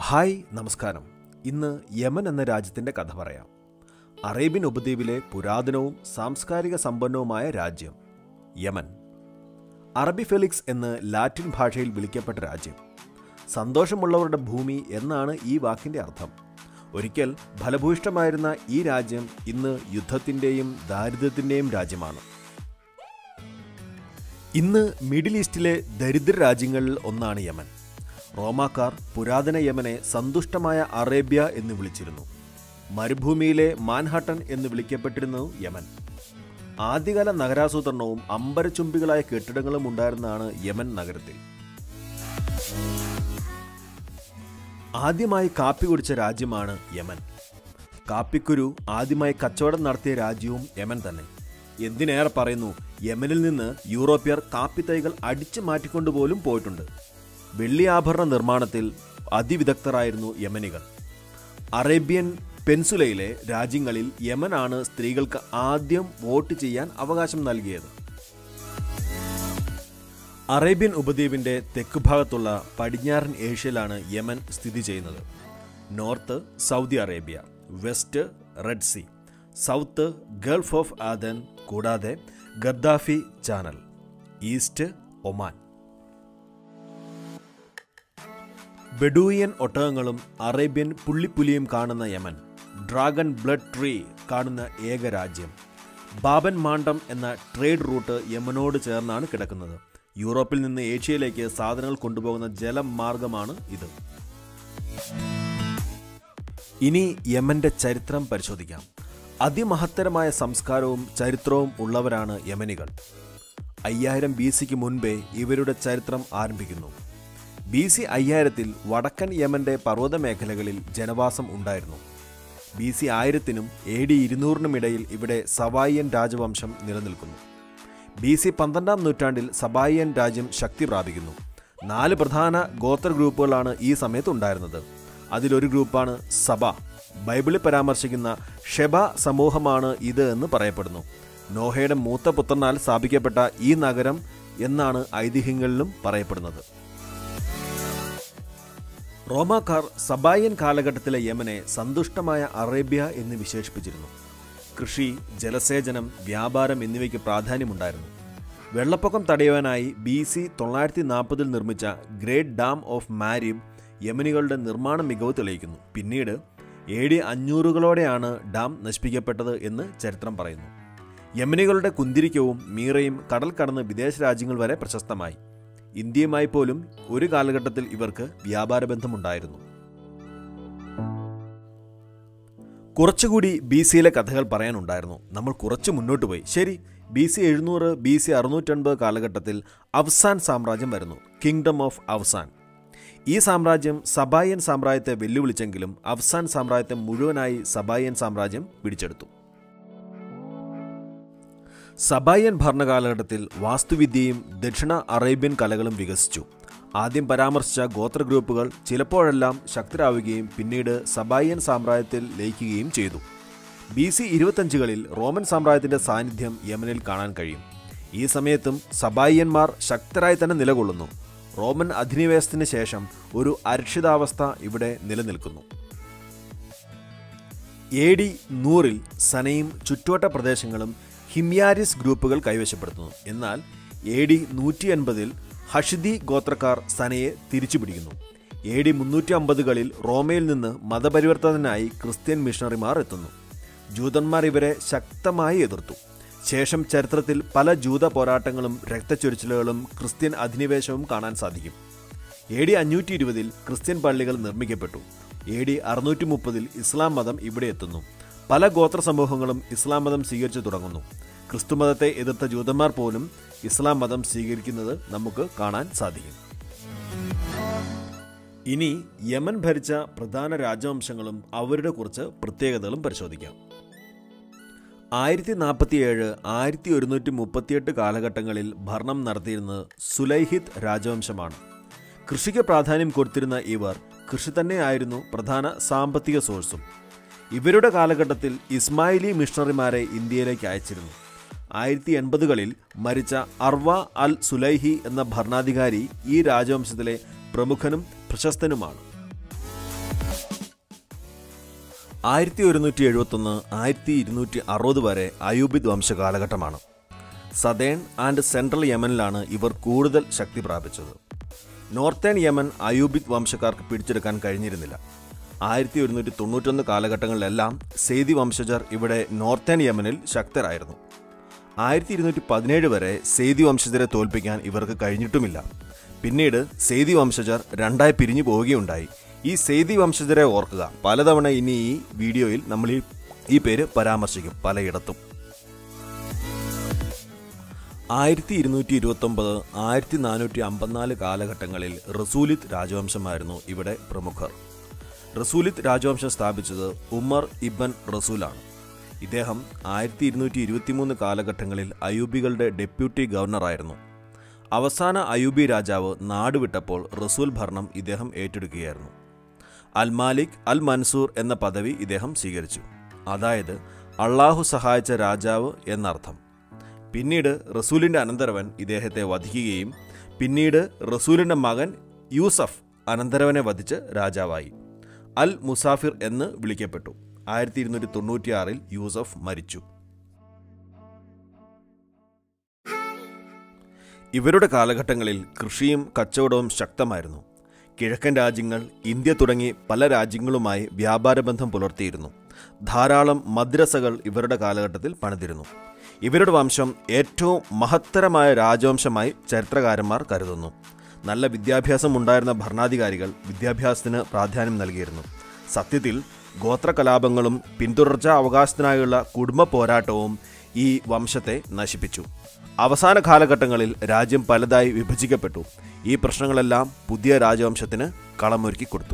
Hi നമസ്കാരം. ഇന്ന് Yemen എന്ന രാജ്യത്തിൻ്റെ കഥ പറയാം. അറേബ്യൻ ഉപദ്വീപിലെ പുരാതനവും സാംസ്കാരിക സമ്പന്നവുമായ രാജ്യം യമൻ. അറബി ഫെലിക്സ് എന്ന് ലാറ്റിൻ ഭാഷയിൽ വിളിക്കപ്പെട്ട രാജ്യം. സന്തോഷമുള്ളവരുടെ ഭൂമി എന്നാണ് ഈ വാക്കിൻ്റെ അർത്ഥം. ഒരിക്കൽ ഫലഭൂയിഷ്ഠമായിരുന്ന ഈ രാജ്യം ഇന്ന് യുദ്ധത്തിൻ്റെയും ദാരിദ്ര്യത്തിൻ്റെയും രാജ്യമാണ്. ഇന്ന് മിഡിൽ ഈസ്റ്റിലെ ദരിദ്ര രാജ്യങ്ങളിൽ ഒന്നാണ് യമൻ. റോമാക്കാർ പുരാതന യമനെ സന്തുഷ്ടമായ അറേബ്യ എന്ന് വിളിച്ചിരുന്നു. മരുഭൂമിയിലെ മാൻഹട്ടൻ എന്ന് വിളിക്കപ്പെട്ടിരുന്നു യമൻ. ആദ്യകാല നഗരാസൂത്രണവും അമ്പരചുംബികളായ കെട്ടിടങ്ങളും ഉണ്ടായിരുന്നതാണ് യമൻ നഗരത്തിൽ. ആദ്യമായി കാപ്പി കുടിച്ച രാജ്യമാണ് യമൻ. കാപ്പിക്കുരു ആദ്യമായി കച്ചവടം നടത്തിയ രാജ്യവും യമൻ തന്നെ. എന്തിനേറെ പറയുന്നു, യമനിൽ നിന്ന് യൂറോപ്യർ കാപ്പി തൈകൾ അടിച്ചു മാറ്റിക്കൊണ്ടുപോലും പോയിട്ടുണ്ട്. വെള്ളി ആഭരണ നിർമ്മാണത്തിൽ അതിവിദഗ്ധരായിരുന്നു യമനികൾ. അറേബ്യൻ പെൻസുലയിലെ രാജ്യങ്ങളിൽ യമനാണ് സ്ത്രീകൾക്ക് ആദ്യം വോട്ട് ചെയ്യാൻ അവകാശം നൽകിയത്. അറേബ്യൻ ഉപദ്വീപിൻ്റെ തെക്കുഭാഗത്തുള്ള പടിഞ്ഞാറൻ ഏഷ്യയിലാണ് യമൻ സ്ഥിതി ചെയ്യുന്നത്. North Saudi Arabia, west red sea, south gulf of Aden, കൂടാതെ Guardafui channel, east Oman. Bedouin ഒട്ടകങ്ങളും അറേബ്യൻ പുള്ളിപ്പുലിയും കാണുന്ന യമൻ, ഡ്രാഗൺ ബ്ലഡ് ട്രീ കാണുന്ന ഏക രാജ്യം. ബാബൻ മാണ്ടം എന്ന ട്രേഡ് റൂട്ട് യമനോട് ചേർന്നാണ് കിടക്കുന്നത്. യൂറോപ്പിൽ നിന്ന് ഏഷ്യയിലേക്ക് സാധനങ്ങൾ കൊണ്ടുപോകുന്ന ജലമാർഗമാണ് ഇത്. ഇനി യമന്റെ ചരിത്രം പരിശോധിക്കാം. അതിമഹത്തരമായ സംസ്കാരവും ചരിത്രവും ഉള്ളവരാണ് യമനികൾ. 5000 BCക്ക് മുൻപേ ഇവരുടെ ചരിത്രം ആരംഭിക്കുന്നു. BC 5000-ൽ വടക്കൻ യമന്റെ പർവ്വത മേഖലകളിൽ ജനവാസം ഉണ്ടായിരുന്നു. BC 1000-നും AD 200-നും ഇടയിൽ ഇവിടെ സബായിയൻ രാജവംശം നിലനിൽക്കുന്നു. BC 12-ാം നൂറ്റാണ്ടിൽ സബായിയൻ രാജ്യം ശക്തി പ്രാപിക്കുന്നു. 4 പ്രധാന ഗോത്ര ഗ്രൂപ്പുകളാണ് ഈ സമയത്ത് ഉണ്ടായിരുന്നത്. അതിലൊരു ഗ്രൂപ്പാണ് സബ. ബൈബിളിൽ പരാമർശിക്കുന്ന ഷെബ സമൂഹമാണ് ഇത് എന്ന് പറയപ്പെടുന്നു. നോഹയുടെ മൂത്ത പുത്രനാൽ സ്ഥാപിക്കപ്പെട്ട ഈ നഗരം എന്നാണ് ഐതിഹ്യങ്ങളിലും പറയപ്പെടുന്നത്. റോമാക്കാർ സബായൻ കാലഘട്ടത്തിലെ യമനെ സന്തുഷ്ടമായ അറേബ്യ എന്ന് വിശേഷിപ്പിച്ചിരുന്നു. കൃഷി, ജലസേചനം, വ്യാപാരം എന്നിവയ്ക്ക് പ്രാധാന്യമുണ്ടായിരുന്നു. വെള്ളപ്പൊക്കം തടയുവാനായി BC 940-ൽ നിർമ്മിച്ച ഗ്രേറ്റ് ഡാം ഓഫ് മാരിബ് യമനികളുടെ നിർമ്മാണ മികവ് തെളിയിക്കുന്നു. പിന്നീട് AD 500-കളോടെയാണ് ഡാം നശിപ്പിക്കപ്പെട്ടത് എന്ന് ചരിത്രം പറയുന്നു. യമനികളുടെ കുന്തിരിക്കവും മീറയും കടൽ കടന്ന് വിദേശ രാജ്യങ്ങൾ വരെ പ്രശസ്തമായി. ഇന്ത്യയുമായി പോലും ഒരു കാലഘട്ടത്തിൽ ഇവർക്ക് വ്യാപാര ബന്ധമുണ്ടായിരുന്നു. കുറച്ചുകൂടി BCയിലെ കഥകൾ പറയാനുണ്ടായിരുന്നു. നമ്മൾ കുറച്ച് മുന്നോട്ട് പോയി. ശരി, BC 700, BC 650 കാലഘട്ടത്തിൽ അവസാൻ സാമ്രാജ്യം വരുന്നു. Kingdom of Awsan. ഈ സാമ്രാജ്യം സബായൻ സാമ്രാജ്യത്തെ വെല്ലുവിളിച്ചെങ്കിലും അവസാൻ സാമ്രാജ്യത്തെ മുഴുവനായി സബായൻ സാമ്രാജ്യം പിടിച്ചെടുത്തു. സബായൻ ഭരണകാലഘട്ടത്തിൽ വാസ്തുവിദ്യയും ദക്ഷിണ അറേബ്യൻ കലകളും വികസിച്ചു. ആദ്യം പരാമർശിച്ച ഗോത്ര ഗ്രൂപ്പുകൾ ചിലപ്പോഴെല്ലാം ശക്തരാവുകയും പിന്നീട് സബായൻ സാമ്രാജ്യത്തിൽ ലയിക്കുകയും ചെയ്തു. BC 25-കളിൽ റോമൻ സാമ്രാജ്യത്തിൻ്റെ സാന്നിധ്യം യമനിൽ കാണാൻ കഴിയും. ഈ സമയത്തും സബായന്മാർ ശക്തരായി തന്നെ നിലകൊള്ളുന്നു. റോമൻ അധിനിവേശത്തിന് ശേഷം ഒരു അരക്ഷിതാവസ്ഥ ഇവിടെ നിലനിൽക്കുന്നു. AD 100-ൽ സനയും ചുറ്റുവട്ട പ്രദേശങ്ങളും ഹിമ്യാരിസ് ഗ്രൂപ്പുകൾ കൈവശപ്പെടുത്തുന്നു. എന്നാൽ AD 180-ൽ ഹഷിദി ഗോത്രക്കാർ സനയെ തിരിച്ചുപിടിക്കുന്നു. AD 350-കളിൽ റോമയിൽ നിന്ന് മതപരിവർത്തനത്തിനായി ക്രിസ്ത്യൻ മിഷണറിമാർ എത്തുന്നു. ജൂതന്മാർ ഇവരെ ശക്തമായി എതിർത്തു. ശേഷം ചരിത്രത്തിൽ പല ജൂത പോരാട്ടങ്ങളും രക്തച്ചൊരിച്ചിലുകളും ക്രിസ്ത്യൻ അധിനിവേശവും കാണാൻ സാധിക്കും. AD 520-ൽ ക്രിസ്ത്യൻ പള്ളികൾ നിർമ്മിക്കപ്പെട്ടു. AD 630-ൽ ഇസ്ലാം മതം ഇവിടെ എത്തുന്നു. പല ഗോത്ര സമൂഹങ്ങളും ഇസ്ലാം മതം സ്വീകരിച്ചു തുടങ്ങുന്നു. ക്രിസ്തുമതത്തെ എതിർത്ത ജൂതന്മാർ പോലും ഇസ്ലാം മതം സ്വീകരിക്കുന്നത് നമുക്ക് കാണാൻ സാധിക്കും. ഇനി യമൻ ഭരിച്ച പ്രധാന രാജവംശങ്ങളും അവരുടെ കുറച്ച് പ്രത്യേകതകളും പരിശോധിക്കാം. 1047, 1138 കാലഘട്ടങ്ങളിൽ ഭരണം നടത്തിയിരുന്നത് സുലൈഹിദ് രാജവംശമാണ്. കൃഷിക്ക് പ്രാധാന്യം കൊടുത്തിരുന്ന ഇവർ കൃഷി തന്നെയായിരുന്നു പ്രധാന സാമ്പത്തിക സോഴ്സും. ഇവരുടെ കാലഘട്ടത്തിൽ ഇസ്മായിലി മിഷണറിമാരെ ഇന്ത്യയിലേക്ക് അയച്ചിരുന്നു. 1080-കളിൽ മരിച്ച അർവ അൽ സുലൈഹി എന്ന ഭരണാധികാരി ഈ രാജവംശത്തിലെ പ്രമുഖനും പ്രശസ്തനുമാണ്. 1171 1260 വരെ അയൂബിദ് വംശ കാലഘട്ടമാണ്. സദേൺ ആൻഡ് സെൻട്രൽ യമനിലാണ് ഇവർ കൂടുതൽ ശക്തി പ്രാപിച്ചത്. നോർത്തേൺ യമൻ അയൂബിദ് വംശക്കാർക്ക് പിടിച്ചെടുക്കാൻ കഴിഞ്ഞിരുന്നില്ല. 1191 കാലഘട്ടങ്ങളിലെല്ലാം സെയ്ദി വംശജർ ഇവിടെ നോർത്തേൺ യമനിൽ ശക്തരായിരുന്നു. 1217 വരെ സെയ്ദി വംശജരെ തോൽപ്പിക്കാൻ ഇവർക്ക് കഴിഞ്ഞിട്ടുമില്ല. പിന്നീട് സെയ്ദി വംശജർ രണ്ടായി പിരിഞ്ഞു പോവുകയുണ്ടായി. ഈ സെയ്ദി വംശജരെ ഓർക്കുക. പലതവണ ഇനി ഈ വീഡിയോയിൽ നമ്മൾ ഈ പേര് പരാമർശിക്കും പലയിടത്തും. 1229 1454 കാലഘട്ടങ്ങളിൽ റസൂലിത് രാജവംശമായിരുന്നു ഇവിടെ പ്രമുഖർ. റസൂലിത് രാജവംശം സ്ഥാപിച്ചത് ഉമർ ഇബ്ൻ റസൂലാണ്. ഇദ്ദേഹം 1223 കാലഘട്ടങ്ങളിൽ അയൂബികളുടെ ഡെപ്യൂട്ടി ഗവർണറായിരുന്നു. അവസാന അയൂബി രാജാവ് നാടുവിട്ടപ്പോൾ റസൂൽ ഭരണം ഇദ്ദേഹം ഏറ്റെടുക്കുകയായിരുന്നു. അൽ മാലിക് അൽ മൻസൂർ എന്ന പദവി ഇദ്ദേഹം സ്വീകരിച്ചു. അതായത് അള്ളാഹു സഹായിച്ച രാജാവ് എന്നർത്ഥം. പിന്നീട് റസൂലിൻ്റെ അനന്തരവൻ ഇദ്ദേഹത്തെ വധിക്കുകയും പിന്നീട് റസൂലിൻ്റെ മകൻ യൂസഫ് അനന്തരവനെ വധിച്ച് രാജാവായി. അൽ മുസാഫിർ എന്ന് വിളിക്കപ്പെട്ടു. 1296 യൂസഫ് മരിച്ചു. ഇവരുടെ കാലഘട്ടങ്ങളിൽ കൃഷിയും കച്ചവടവും ശക്തമായിരുന്നു. കിഴക്കൻ രാജ്യങ്ങൾ, ഇന്ത്യ തുടങ്ങി പല രാജ്യങ്ങളുമായി വ്യാപാരബന്ധം പുലർത്തിയിരുന്നു. ധാരാളം മദ്രസകൾ ഇവരുടെ കാലഘട്ടത്തിൽ പണിതിരുന്നു. ഇവരുടെ വംശം ഏറ്റവും മഹത്തരമായ രാജവംശമായി ചരിത്രകാരന്മാർ കരുതുന്നു. നല്ല വിദ്യാഭ്യാസം ഉണ്ടായിരുന്ന ഭരണാധികാരികൾ വിദ്യാഭ്യാസത്തിന് പ്രാധാന്യം നൽകിയിരുന്നു. സത്യത്തിൽ ഗോത്രകലാപങ്ങളും പിന്തുടർച്ചാ അവകാശത്തിനായുള്ള കുടുംബ പോരാട്ടവും ഈ വംശത്തെ നശിപ്പിച്ചു. അവസാന കാലഘട്ടങ്ങളിൽ രാജ്യം പലതായി വിഭജിക്കപ്പെട്ടു. ഈ പ്രശ്നങ്ങളെല്ലാം പുതിയ രാജവംശത്തിന് കളമൊരുക്കി കൊടുത്തു.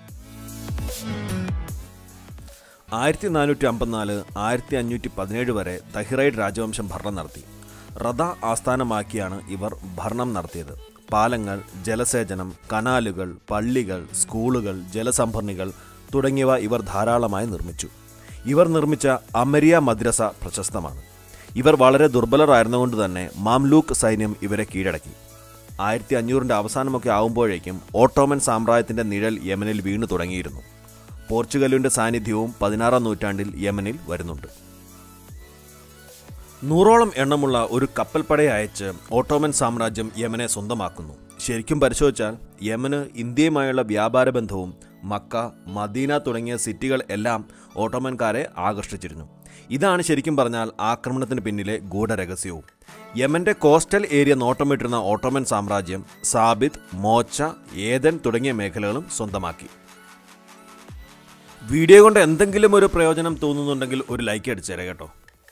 1454 1517 വരെ തഹിറൈഡ് രാജവംശം ഭരണം നടത്തി. റദ ആസ്ഥാനമാക്കിയാണ് ഇവർ ഭരണം നടത്തിയത്. പാലങ്ങൾ, ജലസേചനം, കനാലുകൾ, പള്ളികൾ, സ്കൂളുകൾ, ജലസംഭരണികൾ തുടങ്ങിയവ ഇവർ ധാരാളമായി നിർമ്മിച്ചു. ഇവർ നിർമ്മിച്ച അമരിയ മദ്രസ പ്രശസ്തമാണ്. ഇവർ വളരെ ദുർബലരായിരുന്നുകൊണ്ട് തന്നെ മാംലൂക്ക് സൈന്യം ഇവരെ കീഴടക്കി. 1500 അവസാനമൊക്കെ ആവുമ്പോഴേക്കും ഓട്ടോമൻ സാമ്രാജ്യത്തിൻ്റെ നിഴൽ യമനിൽ വീണു തുടങ്ങിയിരുന്നു. പോർച്ചുഗലിൻ്റെ സാന്നിധ്യവും 16-ാം നൂറ്റാണ്ടിൽ യമനിൽ വരുന്നുണ്ട്. 100ഓളം എണ്ണമുള്ള ഒരു കപ്പൽപ്പടയെ അയച്ച് ഓട്ടോമൻ സാമ്രാജ്യം യമനെ സ്വന്തമാക്കുന്നു. ശരിക്കും പരിശോധിച്ചാൽ യമന് ഇന്ത്യയുമായുള്ള വ്യാപാര ബന്ധവും മക്ക, മദീന തുടങ്ങിയ സിറ്റികൾ എല്ലാം ഓട്ടോമൻകാരെ ആകർഷിച്ചിരുന്നു. ഇതാണ് ശരിക്കും പറഞ്ഞാൽ ആക്രമണത്തിന് പിന്നിലെ ഗൂഢരഹസ്യവും. യമന്റെ കോസ്റ്റൽ ഏരിയ നോട്ടമിട്ടിരുന്ന ഓട്ടോമൻ സാമ്രാജ്യം സാബിത്, മോച്ച, ഏദൻ തുടങ്ങിയ മേഖലകളും സ്വന്തമാക്കി. വീഡിയോ കൊണ്ട് എന്തെങ്കിലും ഒരു പ്രയോജനം തോന്നുന്നുണ്ടെങ്കിൽ ഒരു ലൈക്ക് അടിച്ചേരെ കേട്ടോ.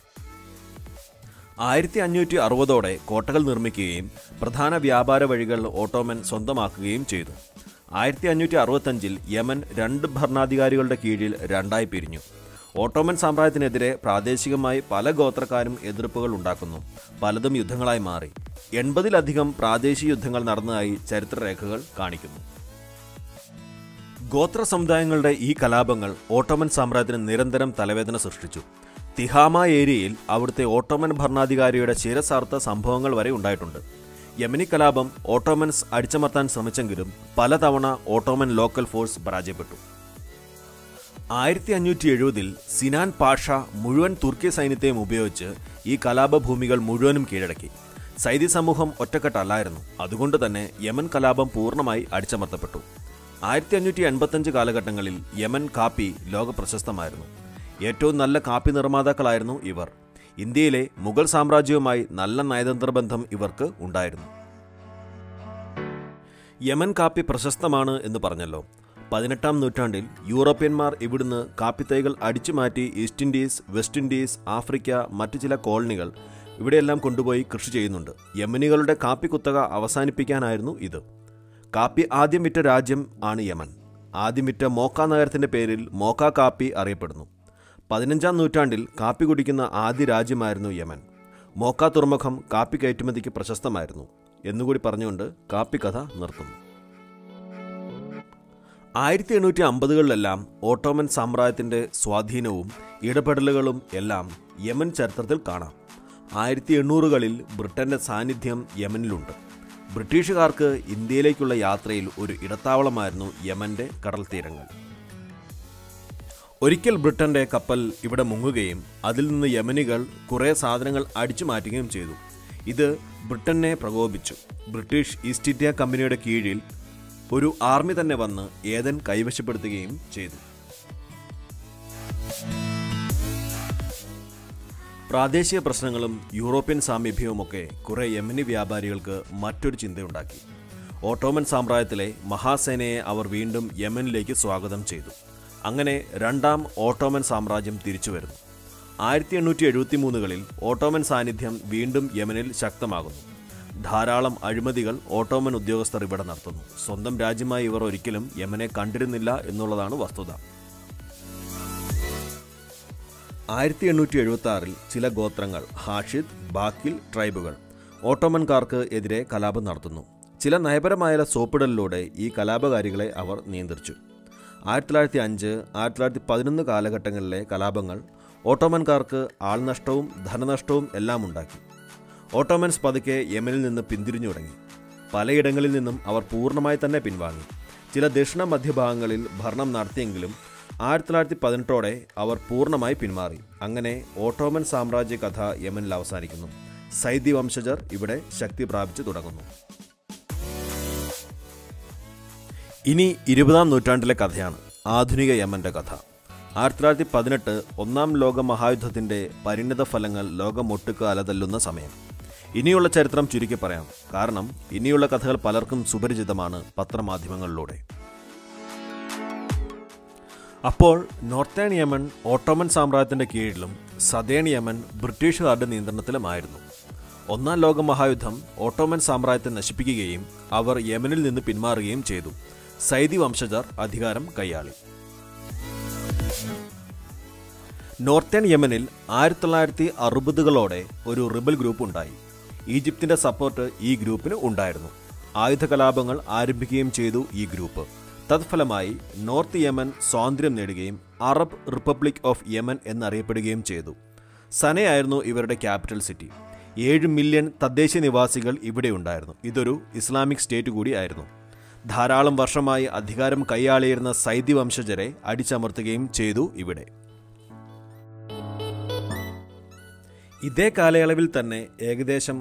1560ഓടെ കോട്ടകൾ നിർമ്മിക്കുകയും പ്രധാന വ്യാപാര വഴികൾ ഓട്ടോമൻ സ്വന്തമാക്കുകയും ചെയ്തു. 1565 യമൻ 2 ഭരണാധികാരികളുടെ കീഴിൽ രണ്ടായി പിരിഞ്ഞു. ഓട്ടോമൻ സാമ്രാജ്യത്തിനെതിരെ പ്രാദേശികമായി പല ഗോത്രക്കാരും എതിർപ്പുകൾ ഉണ്ടാക്കുന്നു. പലതും യുദ്ധങ്ങളായി മാറി. 80-ലധികം പ്രാദേശിക യുദ്ധങ്ങൾ നടന്നതായി ചരിത്രരേഖകൾ കാണിക്കുന്നു. ഗോത്ര സമുദായങ്ങളുടെ ഈ കലാപങ്ങൾ ഓട്ടോമൻ സാമ്രാജ്യത്തിന് നിരന്തരം തലവേദന സൃഷ്ടിച്ചു. തിഹാമ ഏരിയയിൽ അവിടുത്തെ ഓട്ടോമൻ ഭരണാധികാരിയുടെ ശിരസാർത്ത സംഭവങ്ങൾ വരെ ഉണ്ടായിട്ടുണ്ട്. യമനി കലാപം ഓട്ടോമൻസ് അടിച്ചമർത്താൻ ശ്രമിച്ചെങ്കിലും പലതവണ ഓട്ടോമൻ ലോക്കൽ ഫോഴ്സ് പരാജയപ്പെട്ടു. 1570 സിനാൻ പാഷ മുഴുവൻ തുർക്കി സൈന്യത്തെയും ഉപയോഗിച്ച് ഈ കലാപഭൂമികൾ മുഴുവനും കീഴടക്കി. സൈദി സമൂഹം ഒറ്റക്കെട്ടല്ലായിരുന്നു. അതുകൊണ്ട് തന്നെ യമൻ കലാപം പൂർണ്ണമായി അടിച്ചമർത്തപ്പെട്ടു. 1585 കാലഘട്ടങ്ങളിൽ യമൻ കാപ്പി ലോക പ്രശസ്തമായിരുന്നു. ഏറ്റവും നല്ല കാപ്പി നിർമ്മാതാക്കളായിരുന്നു ഇവർ. ഇന്ത്യയിലെ മുഗൾ സാമ്രാജ്യവുമായി നല്ല നയതന്ത്ര ബന്ധം ഇവർക്ക് ഉണ്ടായിരുന്നു. യമൻ കാപ്പി പ്രശസ്തമാണ് എന്ന് പറഞ്ഞല്ലോ. 18-ാം നൂറ്റാണ്ടിൽ യൂറോപ്യന്മാർ ഇവിടുന്ന് കാപ്പിത്തൈകൾ അടിച്ചുമാറ്റി east Indies, west Indies, Africa, മറ്റു ചില കോളനികൾ ഇവിടെയെല്ലാം കൊണ്ടുപോയി കൃഷി ചെയ്യുന്നുണ്ട്. യമനികളുടെ കാപ്പി കുത്തക അവസാനിപ്പിക്കാനായിരുന്നു ഇത്. കാപ്പി ആദ്യം വിറ്റ രാജ്യം ആണ് യമൻ. ആദ്യം വിറ്റ മോക്ക നഗരത്തിൻ്റെ പേരിൽ മോക്ക കാപ്പി അറിയപ്പെടുന്നു. 15-ാം നൂറ്റാണ്ടിൽ കാപ്പി കുടിക്കുന്ന ആദ്യ രാജ്യമായിരുന്നു യമൻ. മോക്ക തുറമുഖം കാപ്പി കയറ്റുമതിക്ക് പ്രശസ്തമായിരുന്നു എന്നുകൂടി പറഞ്ഞുകൊണ്ട് കാപ്പി കഥ നിർത്തുന്നു. 1850-കളിലെല്ലാം ഓട്ടോമൻ സാമ്രാജ്യത്തിൻ്റെ സ്വാധീനവും ഇടപെടലുകളും എല്ലാം യമൻ ചരിത്രത്തിൽ കാണാം. 1800-കളിൽ ബ്രിട്ടൻ്റെ സാന്നിധ്യം യമനിലുണ്ട്. ബ്രിട്ടീഷുകാർക്ക് ഇന്ത്യയിലേക്കുള്ള യാത്രയിൽ ഒരു ഇടത്താവളമായിരുന്നു യമൻ്റെ കടൽ തീരങ്ങൾ. ഒരിക്കൽ ബ്രിട്ടന്റെ കപ്പൽ ഇവിടെ മുങ്ങുകയും അതിൽ നിന്ന് യമനികൾ കുറേ സാധനങ്ങൾ അടിച്ചു മാറ്റുകയും ചെയ്തു. ഇത് ബ്രിട്ടനെ പ്രകോപിച്ചു. ബ്രിട്ടീഷ് ഈസ്റ്റ് ഇന്ത്യ കമ്പനിയുടെ കീഴിൽ ഒരു ആർമി തന്നെ വന്ന് ഏദൻ കൈവശപ്പെടുത്തുകയും ചെയ്തു. പ്രാദേശിക പ്രശ്നങ്ങളും യൂറോപ്യൻ സാമീപ്യവുമൊക്കെ കുറേ യമനി വ്യാപാരികൾക്ക് മറ്റൊരു ചിന്തയുണ്ടാക്കി. ഓട്ടോമൻ സാമ്രാജ്യത്തിലെ മഹാസേനയെ അവർ വീണ്ടും യമനിലേക്ക് സ്വാഗതം ചെയ്തു. അങ്ങനെ രണ്ടാം ഓട്ടോമൻ സാമ്രാജ്യം തിരിച്ചു വരുന്നു. 1873കളിൽ ഓട്ടോമൻ സാന്നിധ്യം വീണ്ടും യമനിൽ ശക്തമാകുന്നു. ധാരാളം അഴിമതികൾ ഓട്ടോമൻ ഉദ്യോഗസ്ഥർ ഇവിടെ നടത്തുന്നു. സ്വന്തം രാജ്യമായി ഇവർ ഒരിക്കലും യമനെ കണ്ടിരുന്നില്ല എന്നുള്ളതാണ് വസ്തുത. 1876 ചില ഗോത്രങ്ങൾ ഹാഷിദ്, ബാക്കിൽ ട്രൈബുകൾ ഓട്ടോമൻകാർക്ക് എതിരെ കലാപം നടത്തുന്നു. ചില നയപരമായ സോപ്പിടലിലൂടെ ഈ കലാപകാരികളെ അവർ നിയന്ത്രിച്ചു. 1905, 1911 കാലഘട്ടങ്ങളിലെ കലാപങ്ങൾ ഓട്ടോമൻകാർക്ക് ആൾനഷ്ടവും ധനനഷ്ടവും എല്ലാം ഉണ്ടാക്കി. ഓട്ടോമൻസ് പതുക്കെ യമനിൽ നിന്ന് പിന്തിരിഞ്ഞു തുടങ്ങി. പലയിടങ്ങളിൽ നിന്നും അവർ പൂർണ്ണമായി തന്നെ പിൻവാങ്ങി. ചില ദക്ഷിണ മധ്യഭാഗങ്ങളിൽ ഭരണം നടത്തിയെങ്കിലും 1918 അവർ പൂർണ്ണമായി പിന്മാറി. അങ്ങനെ ഓട്ടോമൻ സാമ്രാജ്യ കഥ യമനിൽ അവസാനിക്കുന്നു. സൈദി വംശജർ ഇവിടെ ശക്തി പ്രാപിച്ചു തുടങ്ങുന്നു. ഇനി 20ാം നൂറ്റാണ്ടിലെ കഥയാണ്, ആധുനിക യമന്റെ കഥ. 1918 ഒന്നാം ലോക മഹായുദ്ധത്തിൻ്റെ പരിണിത ഫലങ്ങൾ ലോകമൊട്ടുക്ക് അലതല്ലുന്ന സമയം. ഇനിയുള്ള ചരിത്രം ചുരുക്കി പറയാം, കാരണം ഇനിയുള്ള കഥകൾ പലർക്കും സുപരിചിതമാണ് പത്രമാധ്യമങ്ങളിലൂടെ. അപ്പോൾ നോർത്തേൺ യമൻ ഓട്ടോമൻ സാമ്രാജ്യത്തിൻ്റെ കീഴിലും സദേൺ യമൻ ബ്രിട്ടീഷുകാരുടെ നിയന്ത്രണത്തിലുമായിരുന്നു. ഒന്നാം ലോക മഹായുദ്ധം ഓട്ടോമൻ സാമ്രാജ്യത്തെ നശിപ്പിക്കുകയും അവർ യമനിൽ നിന്ന് പിന്മാറുകയും ചെയ്തു. സൈദി വംശജർ അധികാരം കൈയാളി. നോർത്തേൺ യമനിൽ 1960കളോടെ ഒരു റിബൽ ഗ്രൂപ്പ് ഉണ്ടായി. ഈജിപ്തിൻ്റെ സപ്പോർട്ട് ഈ ഗ്രൂപ്പിന് ഉണ്ടായിരുന്നു. ആയുധ കലാപങ്ങൾ ആരംഭിക്കുകയും ചെയ്തു ഈ ഗ്രൂപ്പ്. തത്ഫലമായി നോർത്ത് യമൻ സ്വാതന്ത്ര്യം നേടുകയും അറബ് റിപ്പബ്ലിക് ഓഫ് യമൻ എന്നറിയപ്പെടുകയും ചെയ്തു. സനയായിരുന്നു ഇവരുടെ ക്യാപിറ്റൽ സിറ്റി. 7 മില്യൺ തദ്ദേശീയ നിവാസികൾ ഇവിടെ ഉണ്ടായിരുന്നു. ഇതൊരു ഇസ്ലാമിക് സ്റ്റേറ്റ് കൂടിയായിരുന്നു. ധാരാളം വർഷമായി അധികാരം കൈയാളിയിരുന്ന സൈദി വംശജരെ അടിച്ചമർത്തുകയും ചെയ്തു ഇവിടെ. ഇതേ കാലയളവിൽ തന്നെ ഏകദേശം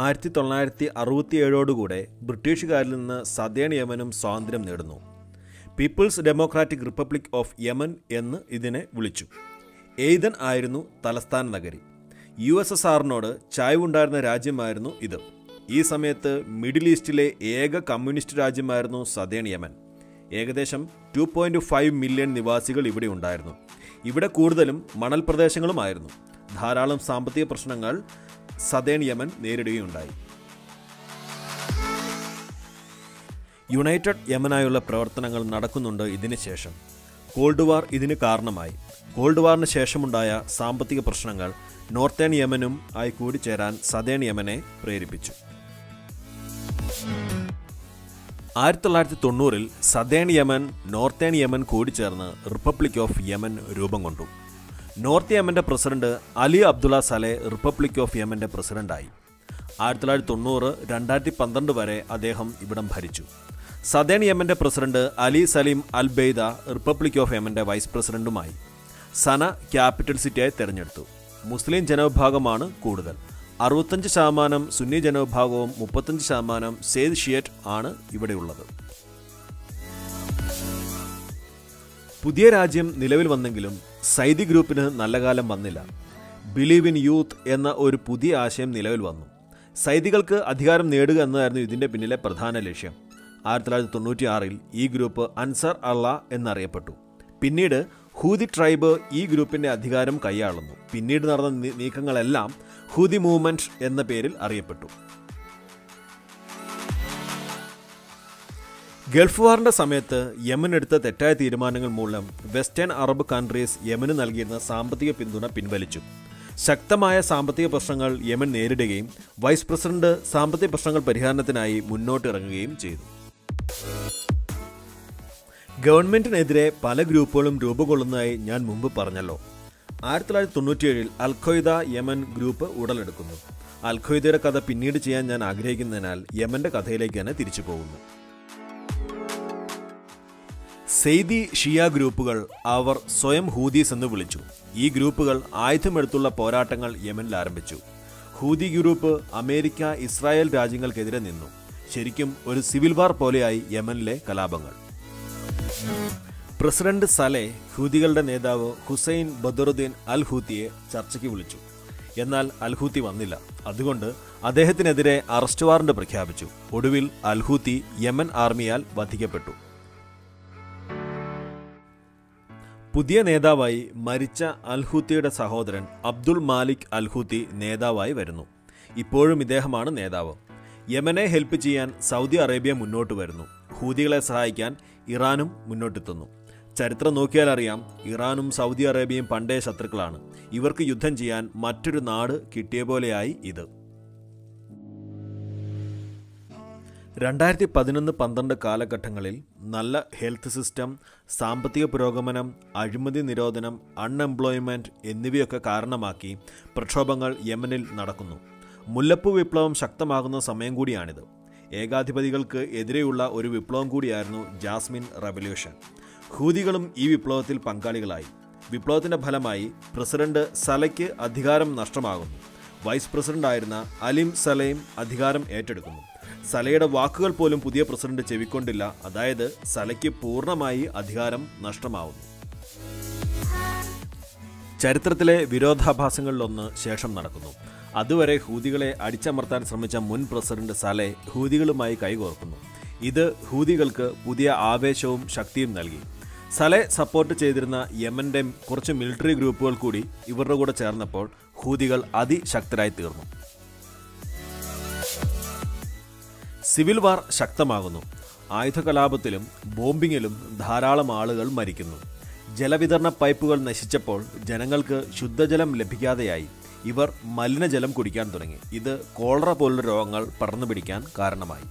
1967 ബ്രിട്ടീഷുകാരിൽ നിന്ന് സദേൺ യമനും സ്വാതന്ത്ര്യം നേടുന്നു. People's democratic republic of Yemen എന്ന് ഇതിനെ വിളിച്ചു. ഏദൻ ആയിരുന്നു തലസ്ഥാന നഗരി. USSRനോട് ചായ്വുണ്ടായിരുന്ന രാജ്യമായിരുന്നു ഇത്. ഈ സമയത്ത് മിഡിൽ ഈസ്റ്റിലെ ഏക കമ്മ്യൂണിസ്റ്റ് രാജ്യമായിരുന്നു സദേൺ യമൻ. ഏകദേശം 2.5 മില്യൺ നിവാസികൾ ഇവിടെ ഉണ്ടായിരുന്നു. ഇവിടെ കൂടുതലും മണൽ പ്രദേശങ്ങളുമായിരുന്നു. ധാരാളം സാമ്പത്തിക പ്രശ്നങ്ങൾ സദേൺ യമൻ നേരിടുകയുണ്ടായി. യുണൈറ്റഡ് യമനായുള്ള പ്രവർത്തനങ്ങൾ നടക്കുന്നുണ്ട് ഇതിന് ശേഷം. കോൾഡ് വാർ ഇതിന് കാരണമായി. കോൾഡ് വാറിന് ശേഷമുണ്ടായ സാമ്പത്തിക പ്രശ്നങ്ങൾ നോർത്തേൺ യമനും ആയി കൂടിച്ചേരാൻ സദേൺ യമനെ പ്രേരിപ്പിച്ചു. 1990 സദേൺ യമൻ, നോർത്തേൺ യമൻ കൂടിച്ചേർന്ന് റിപ്പബ്ലിക് ഓഫ് യമൻ രൂപം കൊണ്ടു. നോർത്ത് യമന്റെ president Ali Abdullah Saleh republic of യമന്റെ പ്രസിഡന്റായി. 1990, 2012 വരെ അദ്ദേഹം ഇവിടം ഭരിച്ചു. സദേൺ യമന്റെ president Ali Salim al Beidh republic of യമന്റെ വൈസ് പ്രസിഡന്റുമായി. സന ക്യാപിറ്റൽ സിറ്റിയായി തെരഞ്ഞെടുത്തു. മുസ്ലിം ജനവിഭാഗമാണ് കൂടുതൽ. 65% സുന്നി ജനവിഭാഗവും 35% സെയ്ദ് ഷിയറ്റ് ആണ് ഇവിടെയുള്ളത്. പുതിയ രാജ്യം നിലവിൽ വന്നെങ്കിലും സൈദി ഗ്രൂപ്പിന് നല്ല കാലം വന്നില്ല. ബിലീവ് ഇൻ യൂത്ത് എന്ന ഒരു പുതിയ ആശയം നിലവിൽ വന്നു. സൈദികൾക്ക് അധികാരം നേടുക എന്നതായിരുന്നു ഇതിൻ്റെ പിന്നിലെ പ്രധാന ലക്ഷ്യം. 1996 ഈ ഗ്രൂപ്പ് അൻസർ അള്ള എന്നറിയപ്പെട്ടു. പിന്നീട് ഹൂതി ട്രൈബ് ഈ ഗ്രൂപ്പിൻ്റെ അധികാരം കൈയാളുന്നു. പിന്നീട് നടന്ന നീക്കങ്ങളെല്ലാം ഹൂതി മൂവ്മെൻറ്റ് എന്ന പേരിൽ അറിയപ്പെട്ടു. ഗൾഫ് വാറിൻ്റെ സമയത്ത് യമൻ എടുത്ത തെറ്റായ തീരുമാനങ്ങൾ മൂലം വെസ്റ്റേൺ അറബ് കൺട്രീസ് യമന് നൽകിയിരുന്ന സാമ്പത്തിക പിന്തുണ പിൻവലിച്ചു. ശക്തമായ സാമ്പത്തിക പ്രശ്നങ്ങൾ യമൻ നേരിടുകയും വൈസ് പ്രസിഡന്റ് സാമ്പത്തിക പ്രശ്നങ്ങൾ പരിഹാരത്തിനായി മുന്നോട്ടിറങ്ങുകയും ചെയ്തു. ഗവൺമെന്റിനെതിരെ പല ഗ്രൂപ്പുകളും രൂപം കൊള്ളുന്നതായി ഞാൻ മുമ്പ് പറഞ്ഞല്ലോ. 1997 അൽ ഖ്വയ്ദ യമൻ ഗ്രൂപ്പ് ഉടലെടുക്കുന്നു. അൽ ഖ്വയ്ദയുടെ കഥ പിന്നീട് ചെയ്യാൻ ഞാൻ ആഗ്രഹിക്കുന്നതിനാൽ യമന്റെ കഥയിലേക്ക് തന്നെ തിരിച്ചു പോകുന്നു. സെയ്ദി ഷിയ ഗ്രൂപ്പുകൾ അവർ സ്വയം ഹൂദീസ് എന്ന് വിളിച്ചു. ഈ ഗ്രൂപ്പുകൾ ആയുധമെടുത്തുള്ള പോരാട്ടങ്ങൾ യമനിൽ ആരംഭിച്ചു. ഹൂദി ഗ്രൂപ്പ് അമേരിക്ക, ഇസ്രായേൽ രാജ്യങ്ങൾക്കെതിരെ നിന്നു. ശരിക്കും ഒരു സിവിൽ വാർ പോലെയായി യമനിലെ കലാപങ്ങൾ. പ്രസിഡന്റ് സലെ ഹൂതികളുടെ നേതാവ് ഹുസൈൻ ബദറുദ്ദീൻ അൽ ഹൂത്തിയെ ചർച്ചയ്ക്ക് വിളിച്ചു. എന്നാൽ അൽ ഹൂത്തി വന്നില്ല. അതുകൊണ്ട് അദ്ദേഹത്തിനെതിരെ അറസ്റ്റ് വാറന്റ് പ്രഖ്യാപിച്ചു. ഒടുവിൽ അൽ ഹൂത്തി യമൻ ആർമിയാൽ വധിക്കപ്പെട്ടു. പുതിയ നേതാവായി മരിച്ച അൽ ഹൂത്തിയുടെ സഹോദരൻ അബ്ദുൾ മാലിക് അൽ ഹൂത്തി നേതാവായി വരുന്നു. ഇപ്പോഴും ഇദ്ദേഹമാണ് നേതാവ്. യമനെ ഹെൽപ്പ് ചെയ്യാൻ സൗദി അറേബ്യ മുന്നോട്ട് വരുന്നു. ഹൂതികളെ സഹായിക്കാൻ ഇറാനും മുന്നോട്ടെത്തുന്നു. ചരിത്രം നോക്കിയാൽ അറിയാം, ഇറാനും സൗദി അറേബ്യയും പണ്ടേ ശത്രുക്കളാണ്. ഇവർക്ക് യുദ്ധം ചെയ്യാൻ മറ്റൊരു നാട് കിട്ടിയ പോലെയായി ഇത്. 2011-12 കാലഘട്ടങ്ങളിൽ നല്ല ഹെൽത്ത് സിസ്റ്റം, സാമ്പത്തിക പുരോഗമനം, അഴിമതി നിരോധനം, അൺഎംപ്ലോയ്മെൻറ്റ് എന്നിവയൊക്കെ കാരണമാക്കി പ്രക്ഷോഭങ്ങൾ യമനിൽ നടക്കുന്നു. മുല്ലപ്പൂ വിപ്ലവം ശക്തമാകുന്ന സമയം കൂടിയാണിത്. ഏകാധിപതികൾക്ക് എതിരെയുള്ള ഒരു വിപ്ലവം കൂടിയായിരുന്നു ജാസ്മിൻ റവല്യൂഷൻ. ഹൂതികളും ഈ വിപ്ലവത്തിൽ പങ്കാളികളായി. വിപ്ലവത്തിൻ്റെ ഫലമായി പ്രസിഡന്റ് സലയ്ക്ക് അധികാരം നഷ്ടമാകുന്നു. വൈസ് പ്രസിഡന്റായിരുന്ന അലിം സലയും അധികാരം ഏറ്റെടുക്കുന്നു. സലയുടെ വാക്കുകൾ പോലും പുതിയ പ്രസിഡന്റ് ചെവിക്കൊണ്ടില്ല. അതായത് സലയ്ക്ക് പൂർണ്ണമായി അധികാരം നഷ്ടമാവുന്നു. ചരിത്രത്തിലെ വിരോധാഭാസങ്ങളിലൊന്ന് ശേഷം നടക്കുന്നു. അതുവരെ ഹൂതികളെ അടിച്ചമർത്താൻ ശ്രമിച്ച മുൻ പ്രസിഡന്റ് സലെ ഹൂതികളുമായി കൈകോർക്കുന്നു. ഇത് ഹൂതികൾക്ക് പുതിയ ആവേശവും ശക്തിയും നൽകി. സലെ സപ്പോർട്ട് ചെയ്തിരുന്ന യമന്റെ കുറച്ച് മിലിറ്ററി ഗ്രൂപ്പുകൾ കൂടി ഇവരുടെ കൂടെ ചേർന്നപ്പോൾ ഹൂതികൾ അതിശക്തരായി തീർന്നു. സിവിൽ വാർ ശക്തമാകുന്നു. ആയുധകലാപത്തിലും ബോംബിങ്ങിലും ധാരാളം ആളുകൾ മരിക്കുന്നു. ജലവിതരണ പൈപ്പുകൾ നശിച്ചപ്പോൾ ജനങ്ങൾക്ക് ശുദ്ധജലം ലഭിക്കാതെയായി. ഇവർ മലിനജലം കുടിക്കാൻ തുടങ്ങി. ഇത് കോളറ പോലുള്ള രോഗങ്ങൾ പടർന്നു പിടിക്കാൻ കാരണമായി.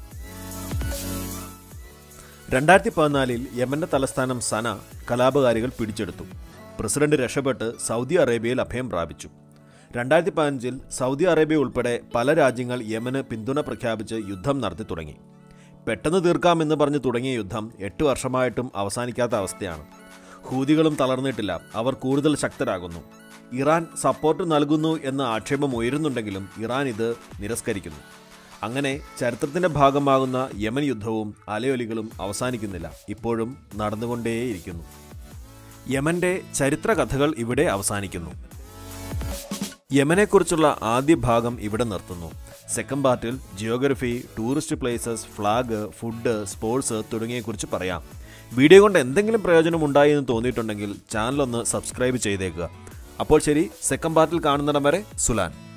2014 യമന്റെ തലസ്ഥാനം സന കലാപകാരികൾ പിടിച്ചെടുത്തു. പ്രസിഡന്റ് രക്ഷപ്പെട്ട് സൗദി അറേബ്യയിൽ അഭയം പ്രാപിച്ചു. 2015 സൗദി അറേബ്യ ഉൾപ്പെടെ പല രാജ്യങ്ങൾ യമന് പിന്തുണ പ്രഖ്യാപിച്ച് യുദ്ധം നടത്തി തുടങ്ങി. പെട്ടെന്ന് തീർക്കാമെന്ന് പറഞ്ഞ് തുടങ്ങിയ യുദ്ധം 8 വർഷമായിട്ടും അവസാനിക്കാത്ത അവസ്ഥയാണ്. ഹൂതികളും തളർന്നിട്ടില്ല. അവർ കൂടുതൽ ശക്തരാകുന്നു. ഇറാൻ സപ്പോർട്ട് നൽകുന്നു എന്ന ആക്ഷേപം ഉയരുന്നുണ്ടെങ്കിലും ഇറാൻ ഇത് നിരസ്കരിക്കുന്നു. അങ്ങനെ ചരിത്രത്തിൻ്റെ ഭാഗമാകുന്ന യമൻ യുദ്ധവും അലയൊലികളും അവസാനിക്കുന്നില്ല. ഇപ്പോഴും നടന്നുകൊണ്ടേയിരിക്കുന്നു. യമന്റെ ചരിത്ര കഥകൾ ഇവിടെ അവസാനിക്കുന്നു. യമനെക്കുറിച്ചുള്ള ആദ്യ ഭാഗം ഇവിടെ നിർത്തുന്നു. സെക്കൻഡ് പാർട്ടിൽ geography, tourist places, flag, food, sports തുടങ്ങിയവയെക്കുറിച്ച് പറയാം. വീഡിയോ കൊണ്ട് എന്തെങ്കിലും പ്രയോജനം ഉണ്ടായി എന്ന് തോന്നിയിട്ടുണ്ടെങ്കിൽ ചാനലൊന്ന് സബ്സ്ക്രൈബ് ചെയ്തേക്കുക. അപ്പോൾ ശരി, സെക്കൻഡ് പാർട്ടിൽ കാണുന്നിടം വരെ സുലാൻ.